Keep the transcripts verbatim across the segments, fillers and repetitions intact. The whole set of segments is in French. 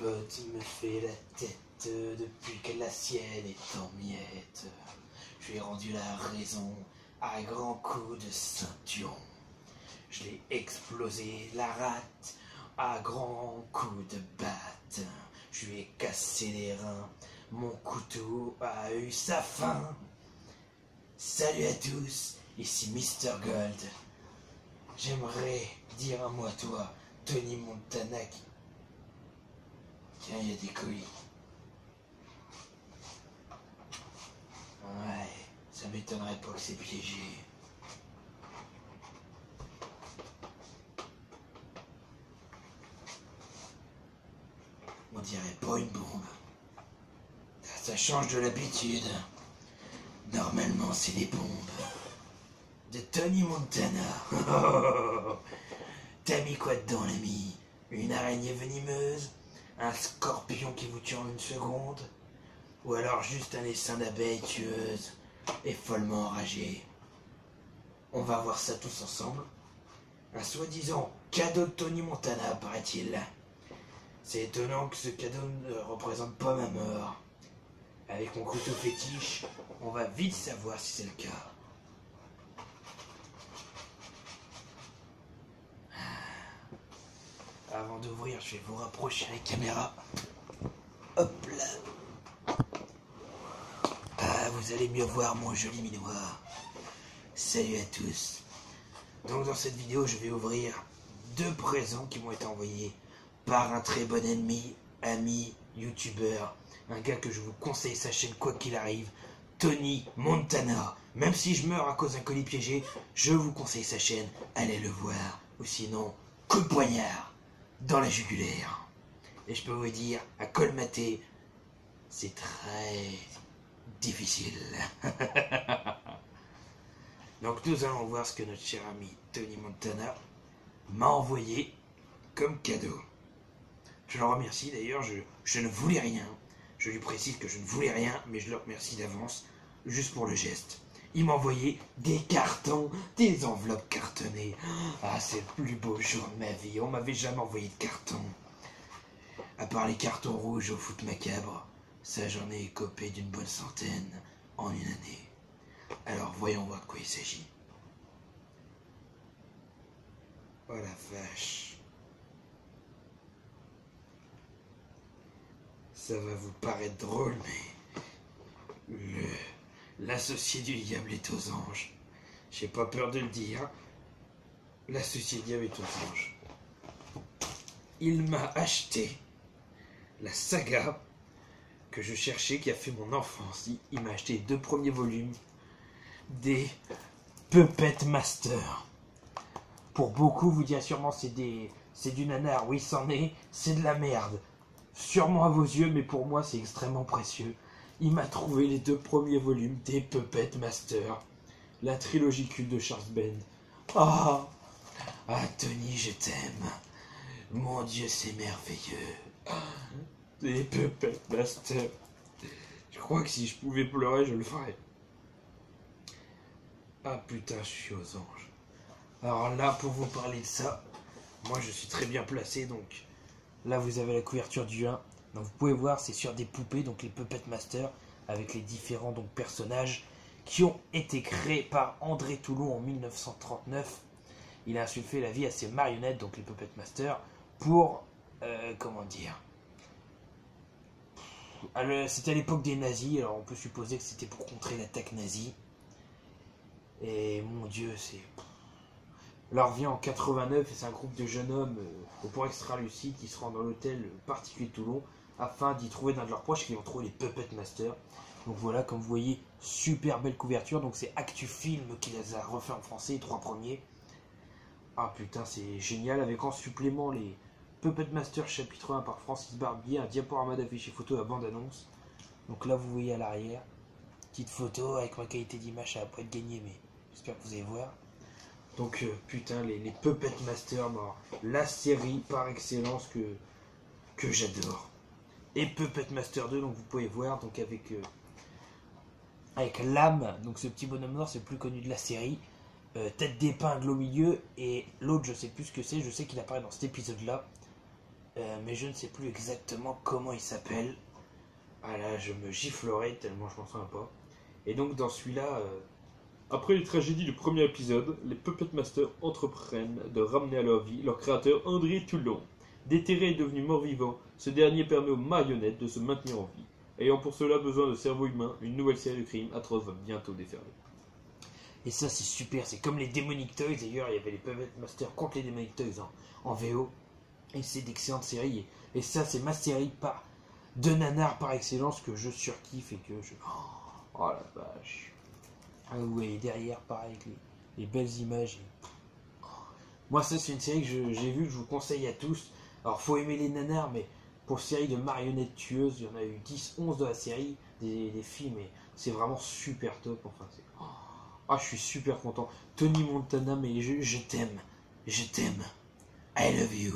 pote me fait la tête depuis que la sienne est en miettes. Je lui ai rendu la raison à grands coups de ceinturon. Je l'ai explosé la rate à grands coups de batte. Je lui ai cassé les reins, mon couteau a eu sa fin. Salut à tous, ici Mister Gold. J'aimerais dire un mot à toi, Tony Montana. Tiens, il y a des colis. Ouais, ça m'étonnerait pas que c'est piégé. On dirait pas une bombe. Ça change de l'habitude. Normalement, c'est des bombes. De Tony Montana. T'as mis quoi dedans, l'ami? Une araignée venimeuse? Un scorpion qui vous tue en une seconde? Ou alors juste un essaim d'abeilles tueuse et follement enragé? On va voir ça tous ensemble. Un soi-disant cadeau de Tony Montana, paraît-il. C'est étonnant que ce cadeau ne représente pas ma mort. Avec mon couteau fétiche, on va vite savoir si c'est le cas. Avant d'ouvrir, je vais vous rapprocher la caméra. Hop là. Ah, vous allez mieux voir mon joli minois. Salut à tous. Donc dans cette vidéo, je vais ouvrir deux présents qui m'ont été envoyés par un très bon ennemi, ami, youtubeur, un gars que je vous conseille sa chaîne quoi qu'il arrive, Tony Montana. Même si je meurs à cause d'un colis piégé, je vous conseille sa chaîne, allez le voir. Ou sinon, coup de poignard dans la jugulaire. Et je peux vous dire, à colmater, c'est très difficile. Donc nous allons voir ce que notre cher ami Tony Montana m'a envoyé comme cadeau. Je le remercie d'ailleurs, je, je ne voulais rien. Je lui précise que je ne voulais rien, mais je le remercie d'avance, juste pour le geste. Il m'a envoyé des cartons, des enveloppes cartonnées. Ah, c'est le plus beau jour de ma vie. On m'avait jamais envoyé de cartons. À part les cartons rouges au foot macabre, ça j'en ai écopé d'une bonne centaine en une année. Alors voyons voir de quoi il s'agit. Oh la vache. Ça va vous paraître drôle, mais le l'associé du diable est aux anges. J'ai pas peur de le dire. L'associé du diable est aux anges. Il m'a acheté la saga que je cherchais, qui a fait mon enfance. Il m'a acheté les deux premiers volumes des Puppet Master. Pour beaucoup, vous direz sûrement c'est des c'est du nanar. Oui, c'en est. C'est de la merde. Sûrement à vos yeux, mais pour moi, c'est extrêmement précieux. Il m'a trouvé les deux premiers volumes des Puppet Master. La trilogie culte de Charles Band. Ah, ah, Tony, je t'aime. Mon Dieu, c'est merveilleux. Les Puppet Master. Je crois que si je pouvais pleurer, je le ferais. Ah putain, je suis aux anges. Alors là, pour vous parler de ça, moi je suis très bien placé, donc là vous avez la couverture du un. Donc vous pouvez voir, c'est sur des poupées, donc les Puppet Master, avec les différents donc, personnages qui ont été créés par André Toulon en mille neuf cent trente-neuf. Il a insufflé la vie à ses marionnettes, donc les Puppet Master, pour, euh, comment dire, c'était à l'époque des nazis, alors on peut supposer que c'était pour contrer l'attaque nazie. Et mon Dieu, c'est... Là, on revient en quatre-vingt-neuf et c'est un groupe de jeunes hommes euh, au point extra-lucide qui se rendent dans l'hôtel particulier de Toulon afin d'y trouver d'un de leurs proches qui vont trouver les Puppet Master. Donc voilà, comme vous voyez, super belle couverture. Donc c'est ActuFilm qui les a refait en français, les trois premiers. Ah putain, c'est génial. Avec en supplément les Puppet Master chapitre un par Francis Barbier, un diaporama d'affiches et photos à bande-annonce. Donc là, vous voyez à l'arrière, petite photo avec ma qualité d'image, ça va pas être gagné, mais j'espère que vous allez voir. Donc euh, putain, les, les Puppet Master, bon, la série par excellence que, que j'adore. Et Puppet Master deux, donc vous pouvez voir, donc avec, euh, avec l'âme, donc ce petit bonhomme noir, c'est le plus connu de la série. Euh, tête d'épingle au milieu, et l'autre, je sais plus ce que c'est, je sais qu'il apparaît dans cet épisode-là. euh, mais je ne sais plus exactement comment il s'appelle. Ah là, je me giflerai tellement je m'en souviens pas. Et donc dans celui-là, euh, Après les tragédies du premier épisode, les Puppet Masters entreprennent de ramener à leur vie leur créateur André Toulon. Déterré et devenu mort-vivant, ce dernier permet aux marionnettes de se maintenir en vie. Ayant pour cela besoin de cerveaux humains, une nouvelle série de crimes atroces va bientôt déferler. et ça c'est super, c'est comme les Demonic Toys. D'ailleurs, il y avait les Puppet Masters contre les Demonic Toys hein, en V O. Et c'est d'excellentes séries. Et, et ça, c'est ma série par, de nanar par excellence que je surkiffe et que je. Oh, oh la vache. Ah ouais, et derrière, pareil, avec les, les belles images. Et... Moi, ça, c'est une série que je- j'ai vue, que je vous conseille à tous. Alors, faut aimer les nanars, mais pour série de marionnettes tueuses, il y en a eu dix, onze dans la série, des, des films, et c'est vraiment super top. Enfin, c'est. Oh, ah, je suis super content. Tony Montana, mais je, je t'aime. Je t'aime. I love you.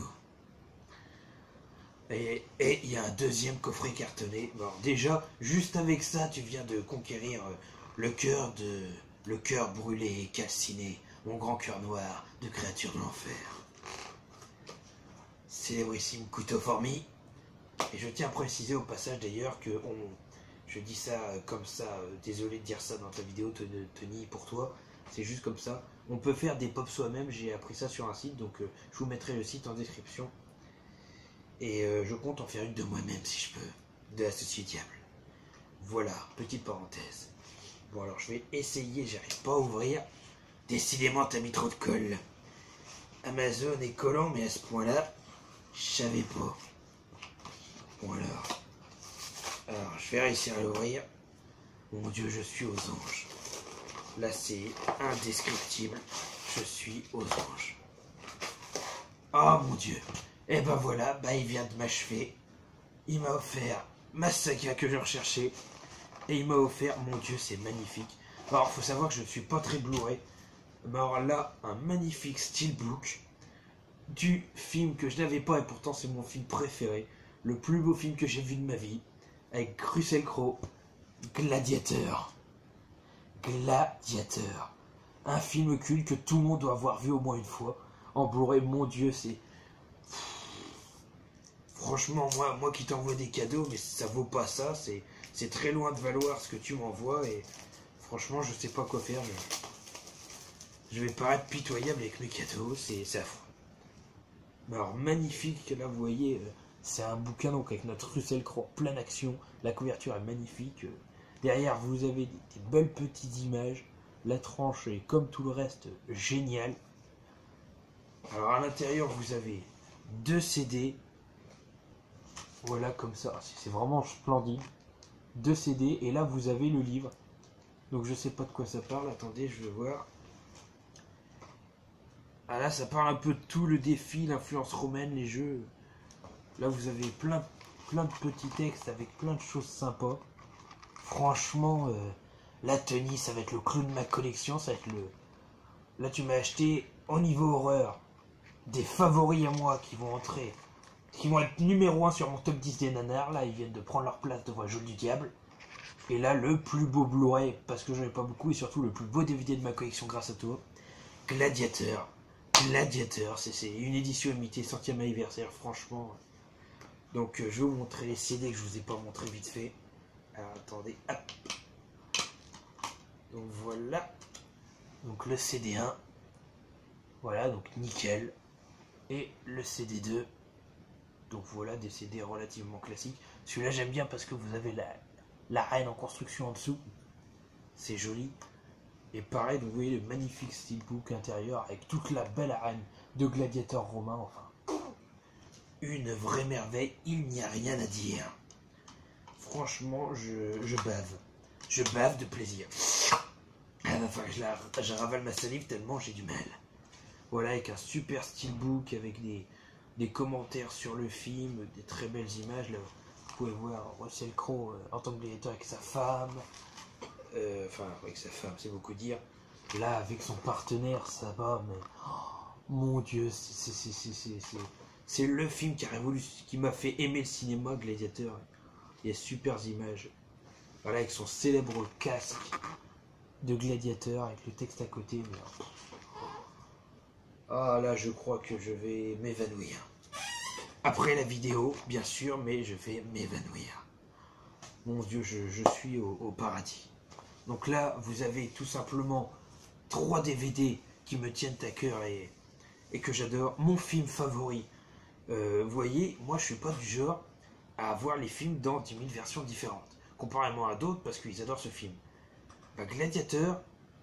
Et et il y a un deuxième coffret cartonné. Bon, déjà, juste avec ça, tu viens de conquérir euh, le cœur de. Le cœur brûlé et calciné, mon grand cœur noir de créature de l'enfer. Célébrissime couteau fourmi. Et je tiens à préciser au passage d'ailleurs que on, je dis ça euh, comme ça, euh, désolé de dire ça dans ta vidéo, Tony, pour toi, c'est juste comme ça. On peut faire des pops soi-même, j'ai appris ça sur un site, donc euh, je vous mettrai le site en description. Et euh, je compte en faire une de moi-même si je peux, de l'associé diable. Voilà, petite parenthèse. Bon alors je vais essayer, j'arrive pas à ouvrir. Décidément t'as mis trop de colle. Amazon est collant, mais à ce point-là, je savais pas. Bon alors, alors je vais réussir à l'ouvrir. Mon Dieu, je suis aux anges. Là c'est indescriptible, je suis aux anges. Oh mon Dieu. Et ben voilà, bah il vient de m'achever. Il m'a offert ma saga que je recherchais. Et il m'a offert, mon Dieu, c'est magnifique. Alors, faut savoir que je ne suis pas très Blu-ray. Mais alors là, un magnifique steelbook du film que je n'avais pas, et pourtant c'est mon film préféré. Le plus beau film que j'ai vu de ma vie. Avec Russell Crowe, Gladiateur. Gladiateur. Un film culte que tout le monde doit avoir vu au moins une fois. En Blu-ray, mon Dieu, c'est... Franchement, moi, moi qui t'envoie des cadeaux, mais ça vaut pas ça. C'est, c'est très loin de valoir ce que tu m'envoies. Et franchement, je sais pas quoi faire. Je, je vais paraître pitoyable avec mes cadeaux. C'est, c'est affreux. Mais alors, magnifique. Là, vous voyez, euh, c'est un bouquin donc avec notre Russell Crowe plein d'action. La couverture est magnifique. Euh, derrière, vous avez des, des belles petites images. La tranche est, comme tout le reste, géniale. Alors, à l'intérieur, vous avez deux C D. Voilà, comme ça, c'est vraiment splendide. Deux C D, et là vous avez le livre. Donc je sais pas de quoi ça parle, attendez, je vais voir. Ah là, ça parle un peu de tout, le défi, l'influence romaine, les jeux. Là vous avez plein, plein de petits textes avec plein de choses sympas. Franchement, euh, là Tony, ça va être le clou de ma collection, ça va être le... Là tu m'as acheté, au niveau horreur, des favoris à moi qui vont entrer... qui vont être numéro un sur mon top dix des nanars. Là, ils viennent de prendre leur place devant le jeu du diable. Et là, le plus beau Blu-ray, parce que j'en ai pas beaucoup, et surtout le plus beau D V D de ma collection grâce à toi. Gladiateur. Gladiateur, c'est, c'est une édition limitée, centième anniversaire, franchement. Donc, euh, je vais vous montrer les C D que je vous ai pas montré vite fait. Alors, attendez, hop. Donc, voilà. Donc, le C D un. Voilà, donc nickel. Et le C D deux. Donc voilà, des C D relativement classiques. Celui-là j'aime bien parce que vous avez la, l'arène en construction en dessous. C'est joli. Et pareil, vous voyez le magnifique steelbook intérieur avec toute la belle arène de gladiateurs romains. Enfin, une vraie merveille, il n'y a rien à dire. Franchement, je, je bave. Je bave de plaisir. Ah, enfin, je, la, je ravale ma salive tellement j'ai du mal. Voilà, avec un super steelbook, avec des... des commentaires sur le film, des très belles images. Là, vous pouvez voir Russell Crowe euh, en tant que gladiateur avec sa femme, euh, enfin avec sa femme, c'est beaucoup dire. Là, avec son partenaire, ça va, mais oh, mon Dieu, c'est, c'est, c'est, c'est, c'est, c'est le film qui a révolu, qui m'a fait aimer le cinéma, Gladiateur. Il y a super images. Voilà, avec son célèbre casque de gladiateur, avec le texte à côté. Mais... Ah là, je crois que je vais m'évanouir. après la vidéo, bien sûr, mais je vais m'évanouir. Mon Dieu, je, je suis au, au paradis. Donc là, vous avez tout simplement trois D V D qui me tiennent à cœur et, et que j'adore. Mon film favori. Euh, vous voyez, moi je suis pas du genre à voir les films dans dix mille versions différentes, comparément à d'autres parce qu'ils adorent ce film. Bah, Gladiateur,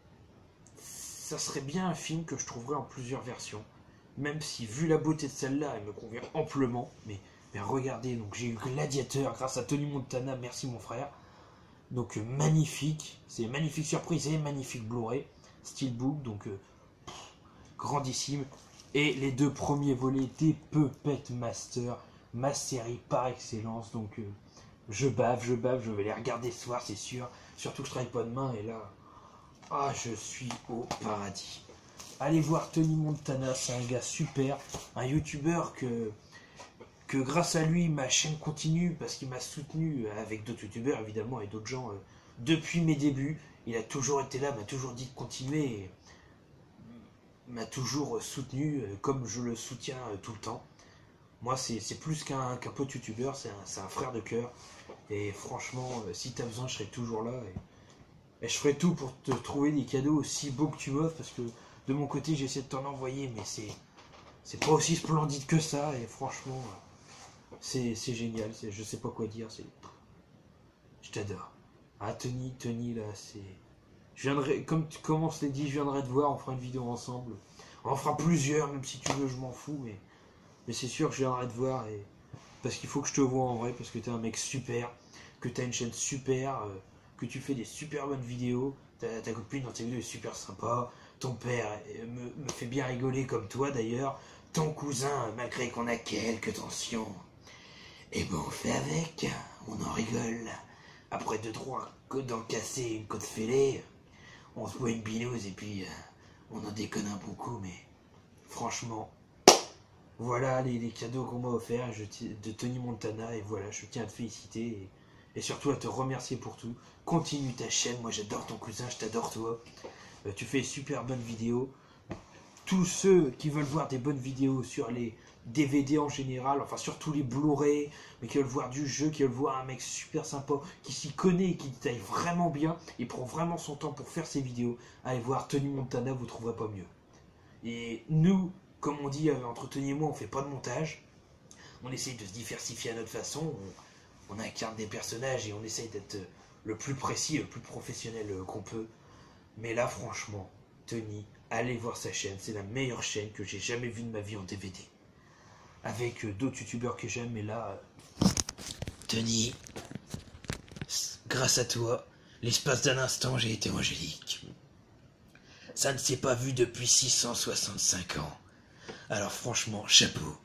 ça serait bien un film que je trouverais en plusieurs versions, même si vu la beauté de celle-là, elle me convient amplement. Mais, mais regardez, donc j'ai eu Gladiateur grâce à Tony Montana, merci mon frère. Donc euh, magnifique, c'est magnifique surprise et magnifique Blu-ray, Steelbook, donc euh, pff, grandissime. Et les deux premiers volets des Puppet Master, ma série par excellence. Donc euh, je bave, je bave, je vais les regarder ce soir, c'est sûr. Surtout que je travaille pas demain et là, ah, je suis au paradis. Allez voir Tony Montana, c'est un gars super, un youtubeur que, que grâce à lui, ma chaîne continue parce qu'il m'a soutenu avec d'autres youtubeurs évidemment et d'autres gens euh, depuis mes débuts. Il a toujours été là, m'a toujours dit de continuer. Et, m'a toujours soutenu euh, comme je le soutiens euh, tout le temps. Moi, c'est plus qu'un qu'un pote youtubeur, c'est un, un frère de cœur. Et franchement, euh, si tu as besoin, je serai toujours là. Et, et je ferai tout pour te trouver des cadeaux aussi beaux que tu m'offres. Parce que de mon côté, j'essaie de t'en envoyer, mais c'est c'est pas aussi splendide que ça. Et franchement, euh, c'est génial. Je sais pas quoi dire. C'est Je t'adore. Ah, Tony, Tony, là, c'est... Je viendrai, comme, comme on se l'est dit, je viendrai te voir, on fera une vidéo ensemble. On en fera plusieurs, même si tu veux, je m'en fous, mais, mais c'est sûr que je viendrai te voir, et, parce qu'il faut que je te vois en vrai, parce que t'es un mec super, que t'as une chaîne super, euh, que tu fais des super bonnes vidéos, ta, ta copine dans tes vidéos est super sympa, ton père euh, me, me fait bien rigoler comme toi d'ailleurs, ton cousin, malgré qu'on a quelques tensions, et bon, on fait avec, on en rigole. Après deux, trois côtes dans le cassé et une côte fêlée, on se boit une binouse et puis euh, on en déconne un bon coup, mais franchement, voilà les, les cadeaux qu'on m'a offerts je, de Tony Montana, et voilà, je tiens à te féliciter et, et surtout à te remercier pour tout. Continue ta chaîne, moi j'adore ton cousin, je t'adore toi, euh, tu fais super bonnes vidéos. Tous ceux qui veulent voir des bonnes vidéos sur les D V D en général, enfin surtout les Blu-ray, mais qui veulent voir du jeu, qui veulent voir un mec super sympa, qui s'y connaît et qui détaille vraiment bien, et prend vraiment son temps pour faire ses vidéos, allez voir Tony Montana, vous trouverez pas mieux. Et nous, comme on dit entre Tony et moi, on fait pas de montage, on essaye de se diversifier à notre façon, on, on incarne des personnages et on essaye d'être le plus précis, le plus professionnel qu'on peut. Mais là franchement, Tony, allez voir sa chaîne, c'est la meilleure chaîne que j'ai jamais vue de ma vie en D V D. Avec euh, d'autres youtubeurs que j'aime, mais là, euh... Tony, grâce à toi, l'espace d'un instant, j'ai été angélique. Ça ne s'est pas vu depuis six cent soixante-cinq ans. Alors franchement, chapeau.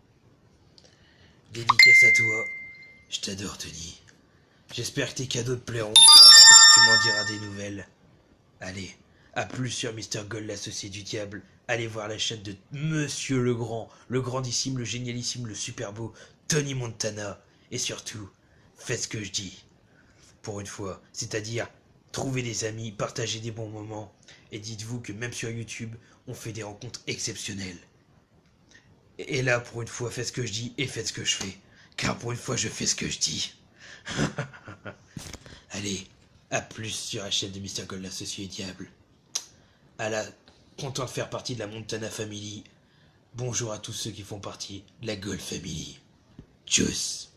Dédicace à toi, je t'adore Tony. J'espère que tes cadeaux te plairont, tu m'en diras des nouvelles. Allez, à plus sur Mister Gold, l'associé du diable. Allez voir la chaîne de Monsieur le Grand, le grandissime, le génialissime, le super beau Tony Montana. Et surtout, faites ce que je dis. Pour une fois, c'est-à-dire, trouvez des amis, partagez des bons moments. Et dites-vous que même sur YouTube, on fait des rencontres exceptionnelles. Et là, pour une fois, faites ce que je dis et faites ce que je fais. Car pour une fois, je fais ce que je dis. Allez, à plus sur la chaîne de Mister Gold, l'associé du diable. À la... Content de faire partie de la Montana Family. Bonjour à tous ceux qui font partie de la Gold Family. Tchuss.